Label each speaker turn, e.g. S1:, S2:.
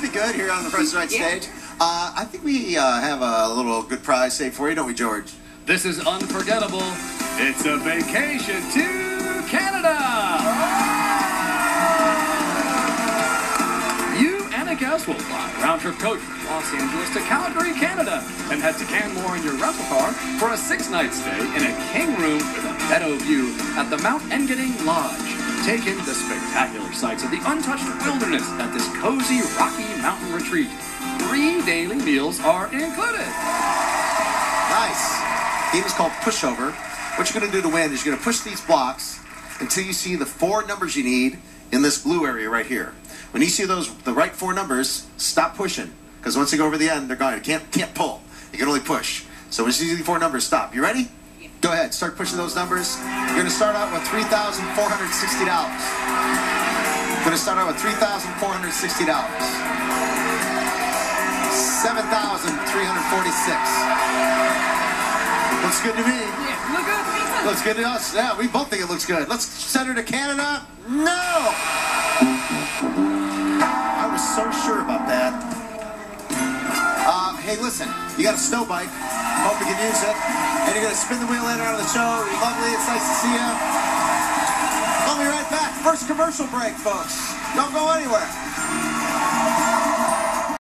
S1: good here on the Price is Right stage. I think we have a little good prize saved for you, don't we, George?
S2: This is unforgettable. It's a vacation to Canada. You and a guest will fly round-trip coach from Los Angeles to Calgary, Canada, and head to Canmore in your rental car for a 6-night stay in a king room with a meadow view at the Mount Engadine Lodge. Take in the spectacular sights of the untouched wilderness at this cozy Rocky Mountain retreat. 3 daily meals are included.
S1: Nice. Game is called Pushover. What you're going to do to win is you're going to push these blocks until you see the 4 numbers you need in this blue area right here. When you see the right 4 numbers, stop pushing. Because once you go over the end, they're gone. You can't pull. You can only push. So when you see the 4 numbers, stop. You ready? Go ahead. Start pushing those numbers. You're going to start out with $3,460. You're going to start out with $3,460. $7,346. Looks good to me.
S2: Yeah, look good.
S1: Looks good to us. Yeah, we both think it looks good. Let's send her to Canada. No! I was so sure about that. Hey, listen. You got a snow bike. Hope you can use it. And you're going to spin the wheel in and out of the show. You're lovely. It's nice to see you. I'll be right back. First commercial break, folks. Don't go anywhere.